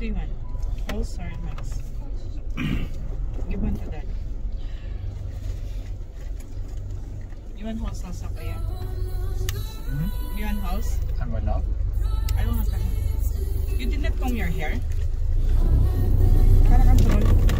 do you want? Pulse or max? Give one to that. You want house also, Kuya? You want house? And what now? I don't have that. You did not comb your hair? Para kang troll.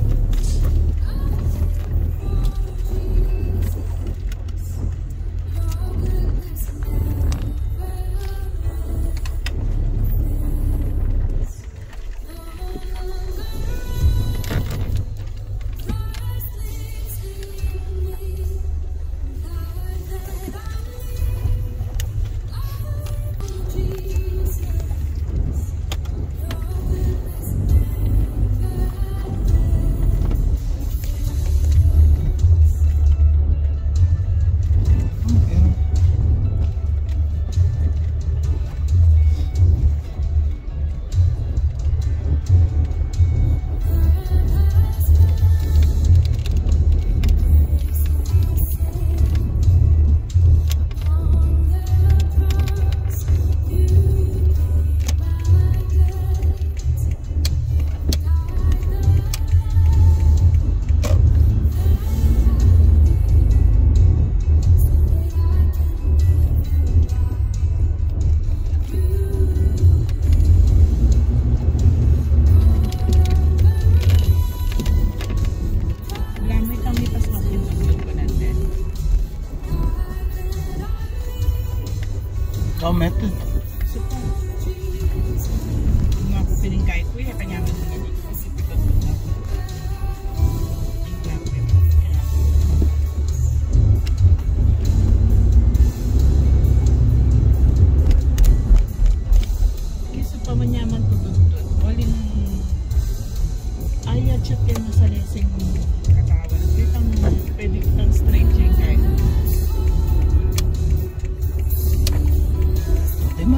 Oh, metal. Super. Mga pupiling kahit kuya, kanya mo nung ganyan. Kasi pagod mo na. Kasi pamanyaman tututut. Waling ayat siya kaya nasa leseng katawan. Kitang pwede kitang stretching kahit.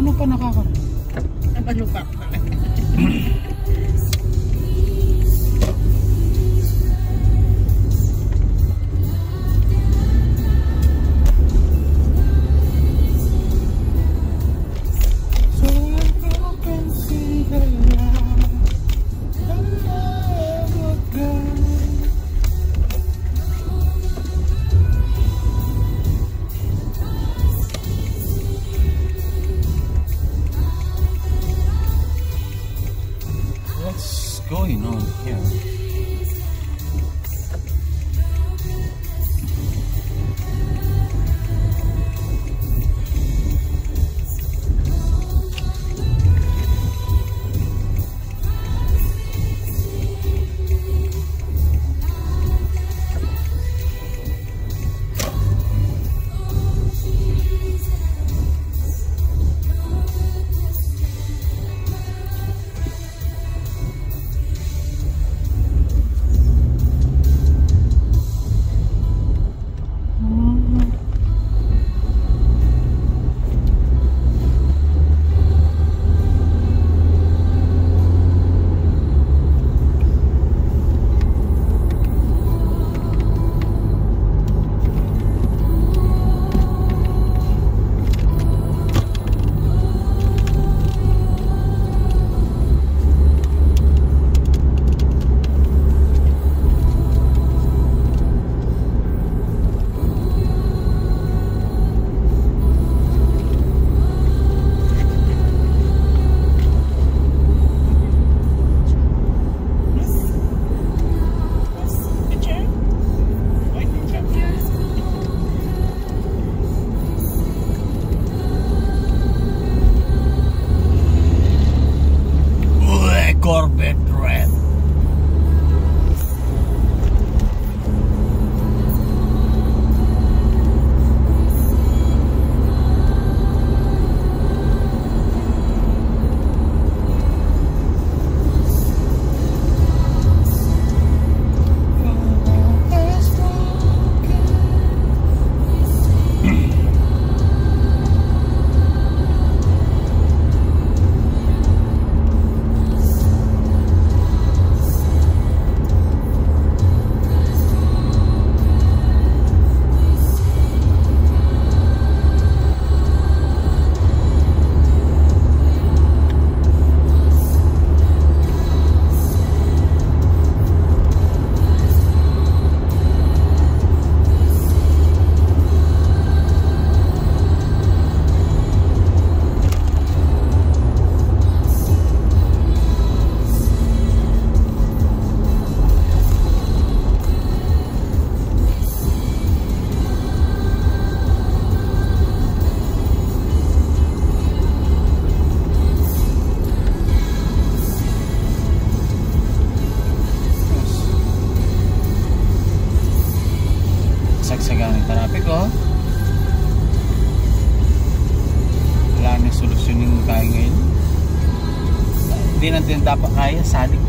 Hindi na din dapat kaya, sadik.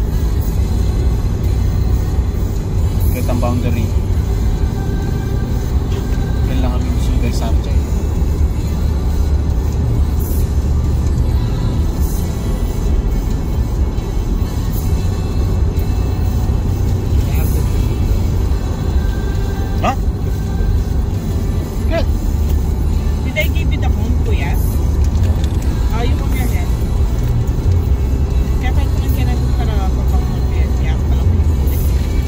Kahit ang boundary. Kailangan kami sugal sa atin. Huh? Good. Did I give you the phone, kuya? Oh, you come your head. Kaya pa ito lang kaya para papag-move. Kaya ako pala pinag-ulit.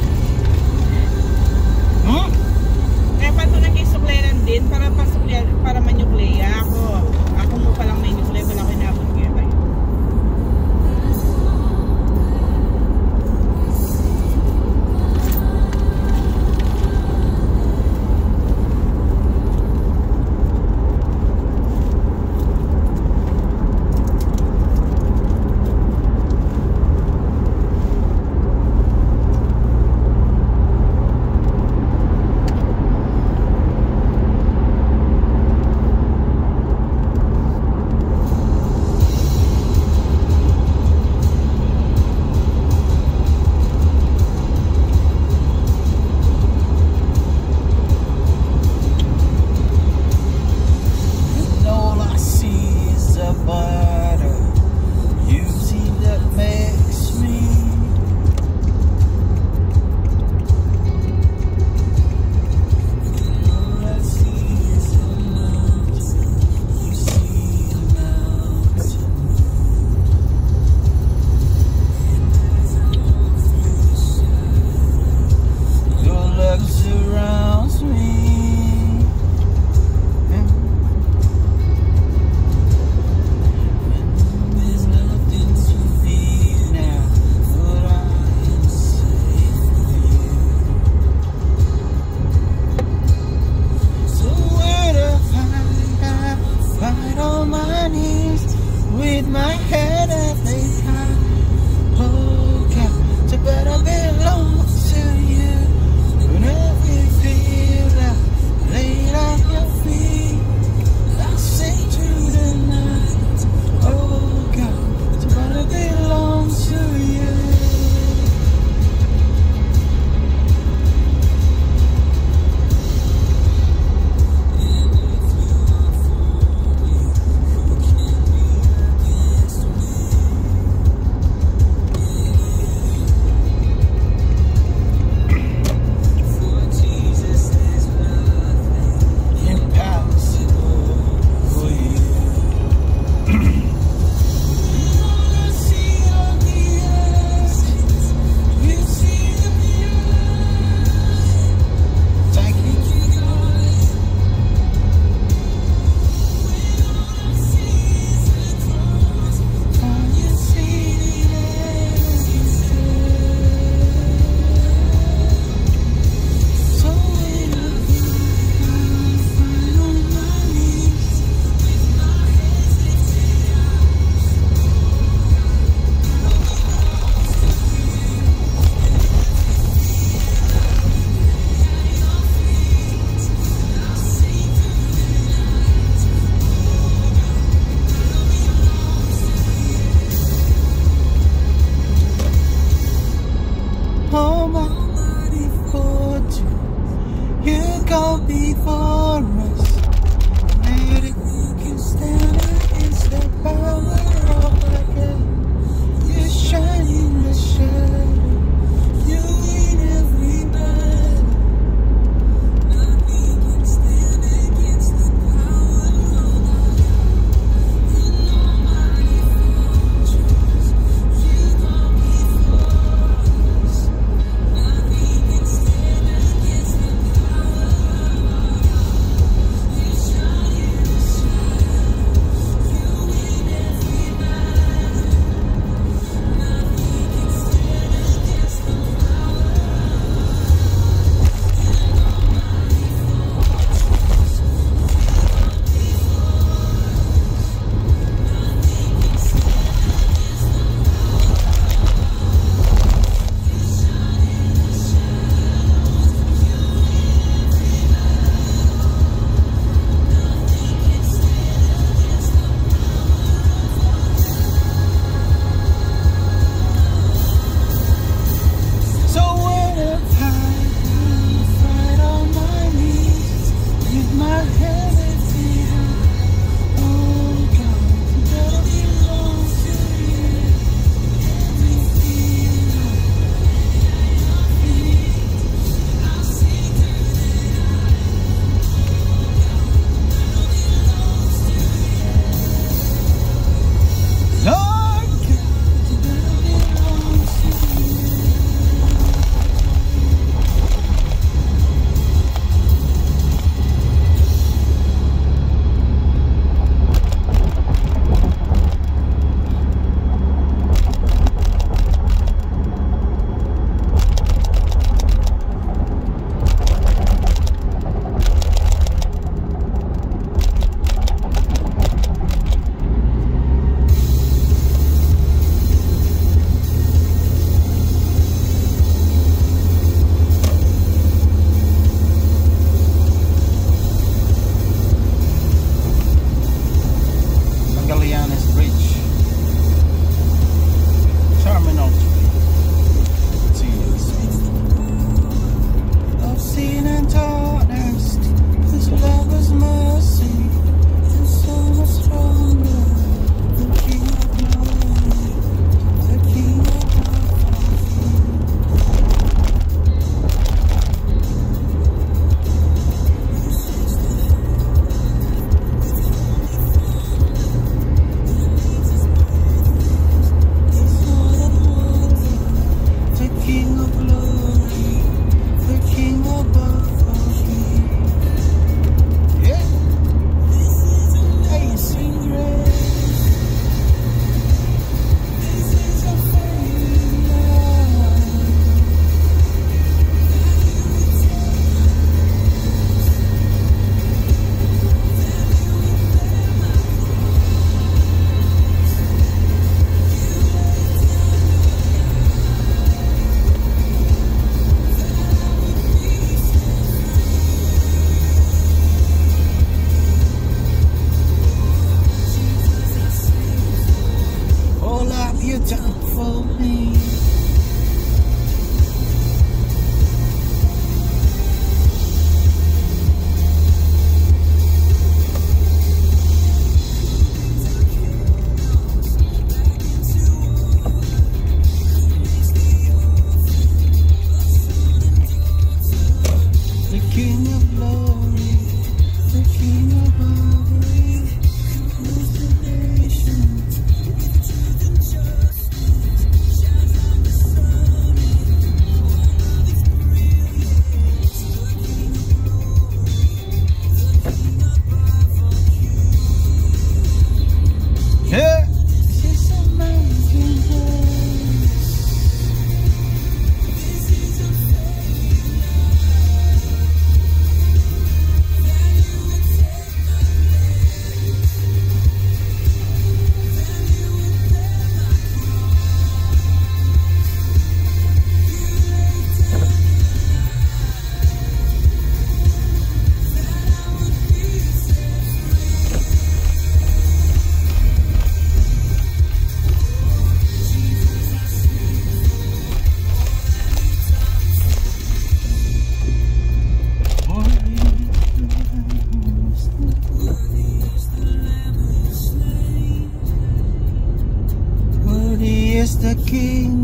Hmm? Kaya pa ito lang kayo suklayan din para manyukleya ako. Ako mo palang may nyukleya. Wala ko inabot kaya tayo.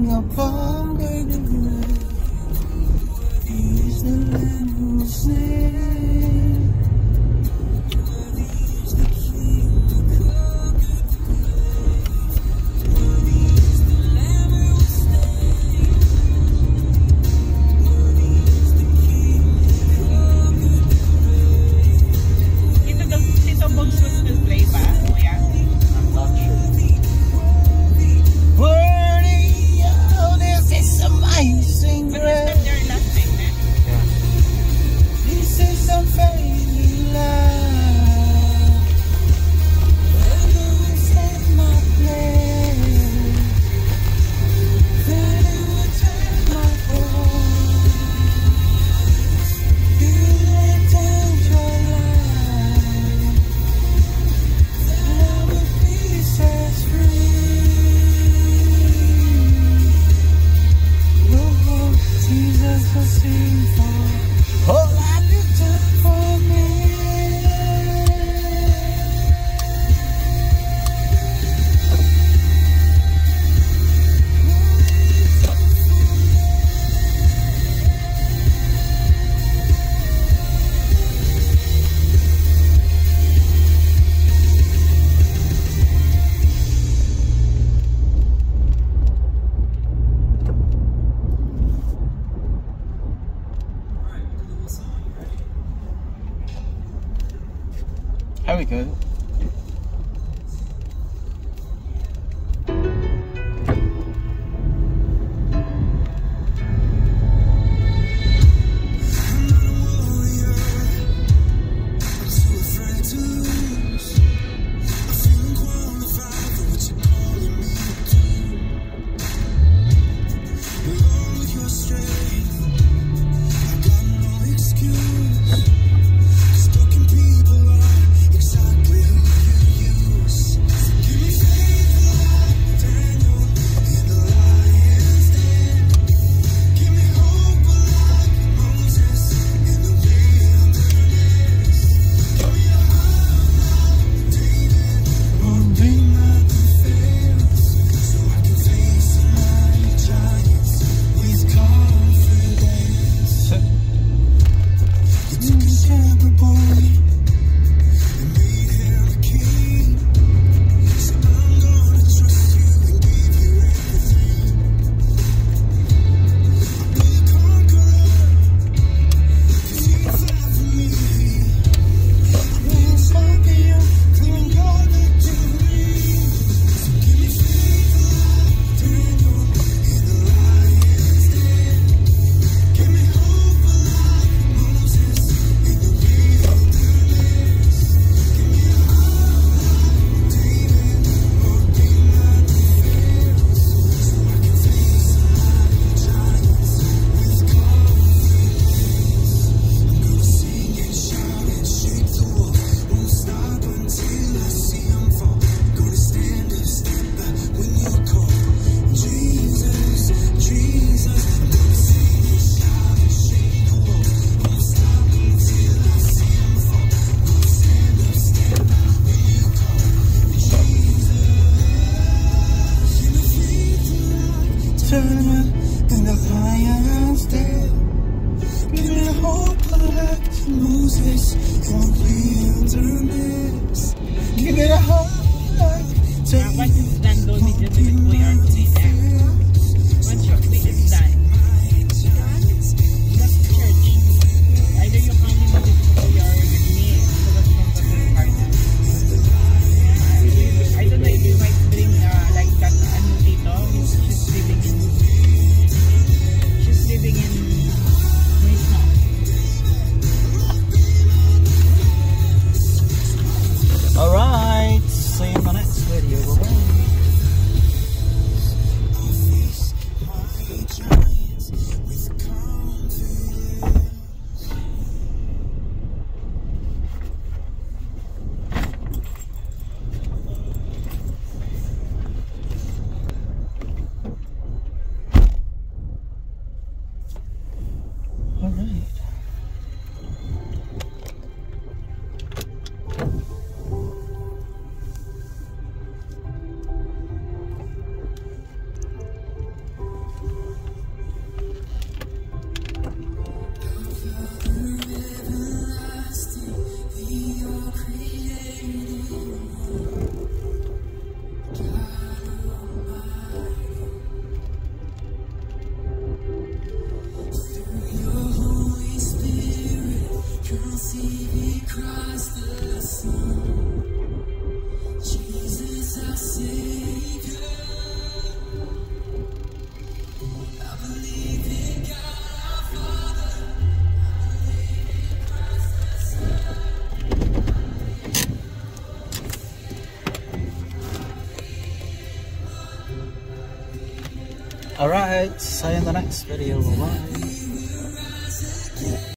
upon greater night. He's the Lamb who slain. Tito Bogs will still play ba? Kuya? I'm not sure. Worthy, oh, this is amazing But is grace. that their last night, eh? Yeah. This is a failing love. Then you will take my place. Then you will take my voice. You lay down your life. Then I will be set free. Oh, Jesus will sing for all I did for me. Are we good? In the lion's den, give me hope like Moses from wilderness. Give me hope like Once it's done, don't need to do it for your today. Once your week is done, that's church. Either you come in with it for your me, so that's not the third party. I don't know if you might bring like that Tito. She's living in Mason. Alright. see Christ the Son, Jesus our Savior. I believe in God our Father, I believe in Christ the Son. Alright, see you in the next video. Bye.